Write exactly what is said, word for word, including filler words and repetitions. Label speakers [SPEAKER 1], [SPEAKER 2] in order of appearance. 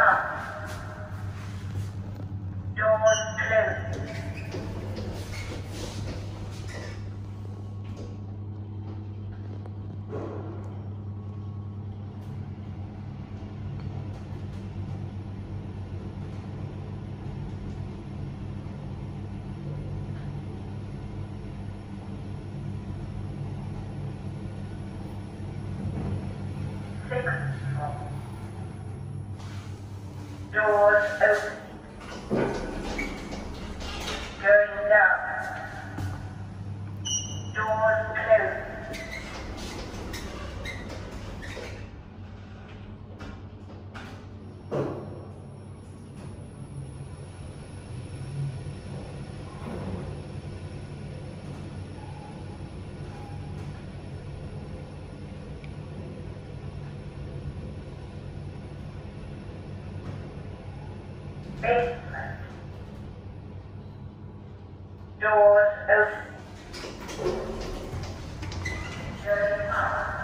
[SPEAKER 1] up. Doors closed. Doors open. Going down. Doors closed. Basement. Doors open. Turning up.